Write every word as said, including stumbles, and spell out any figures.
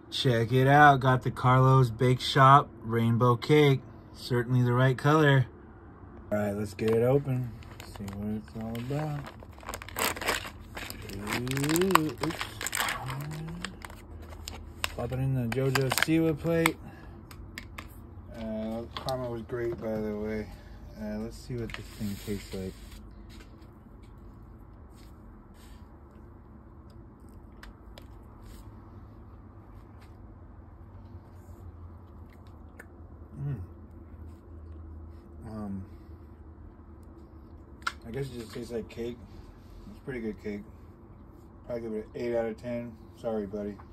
Check it out. Got the Carlo's Bake Shop rainbow cake. Certainly the right color. All right, let's get it open. See what it's all about. Ooh, oops. Pop it in the JoJo Siwa plate. Uh, karma was great, by the way. Uh, let's see what this thing tastes like. Mm. Um, I guess it just tastes like cake. It's pretty good cake. Probably give it an eight out of ten. Sorry, buddy.